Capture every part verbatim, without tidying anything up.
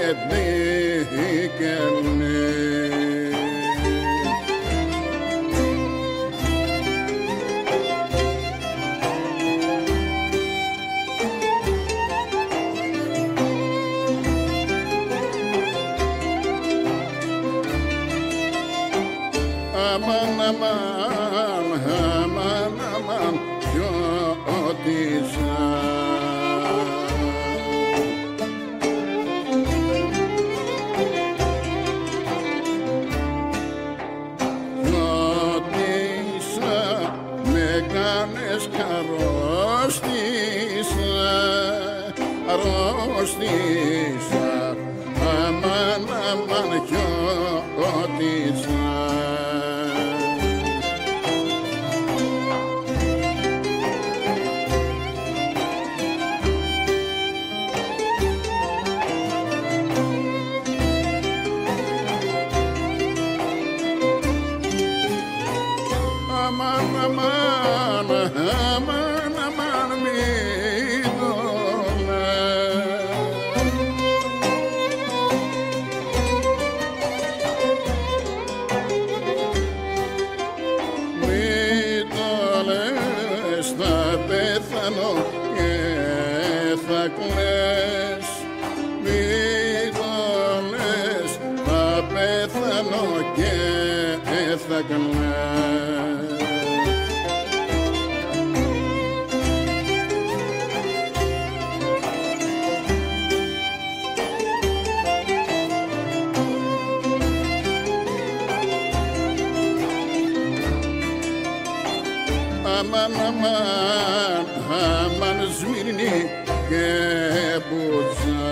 δίκαινε. Αμάν, αμάν, αμάν, αμάν, γιώτησα. Γιώτησα, με κάνες κι αρρώστησα, αρρώστησα. Αμάν, αμάν, γιώτησα. Αμάν, αμάν, αμάν, αμάν, μη δώνα. Μη το λες, θα πέθανω και θα κλαις. Μη το λες, θα πέθανω και θα κλαις. Αμάν, αμάν, αμάν, Σμύρνη και Μπούτσα.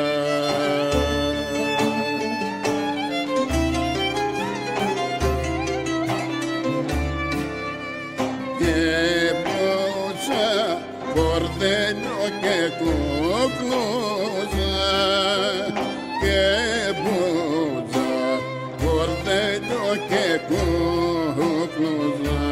Και Μπούτσα, Κορδέλιο και Κουκλούζα. Και Μπούτσα, Κορδέλιο και Κουκλούζα.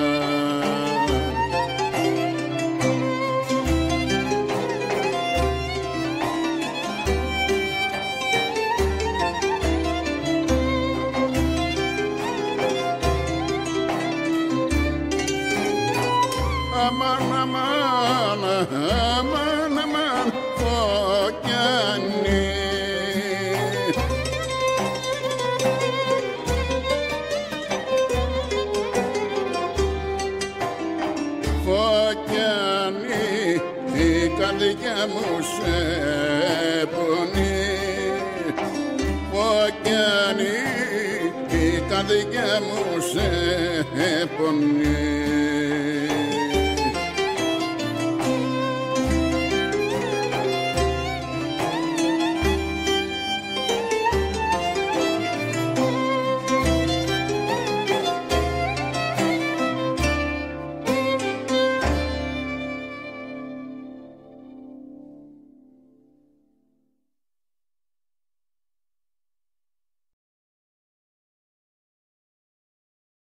Αμάν, αμάν, αμάν, αμάν, φωκιανή. Φωκιανή, η καρδιά μου σε πονεί. Φωκιανή, η καρδιά μου σε πονεί.